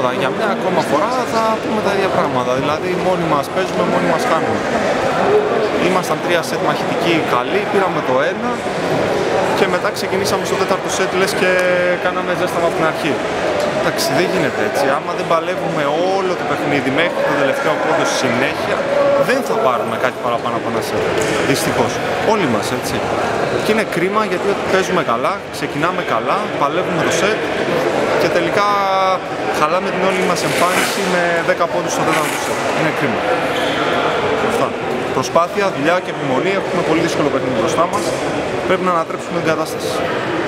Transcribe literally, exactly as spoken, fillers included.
Τίποτα, για μια ακόμα φορά θα πούμε τα ίδια πράγματα. Δηλαδή, μόνοι μας παίζουμε, μόνοι μας κάνουμε. Ήμασταν τρία σετ μαχητικοί καλοί, πήραμε το ένα και μετά ξεκινήσαμε στο τέταρτο σετ, λες και κάναμε ζέσταμα από την αρχή. Εντάξει, δεν γίνεται έτσι. Άμα δεν παλεύουμε όλο το παιχνίδι μέχρι το τελευταίο πόντο συνέχεια, δεν θα πάρουμε κάτι παραπάνω από ένα σετ. Δυστυχώς. Όλοι μας, έτσι. Και είναι κρίμα γιατί παίζουμε καλά, ξεκινάμε καλά, παλεύουμε το σετ και τελικά χαλάμε την όλη μας εμφάνιση με δέκα πόντους στο τέταρτο σετ. Είναι κρίμα. Αυτά. Προσπάθεια, δουλειά και επιμονή. Έχουμε πολύ δύσκολο παιχνίδι μπροστά μας. Πρέπει να ανατρέψουμε την κατάσταση.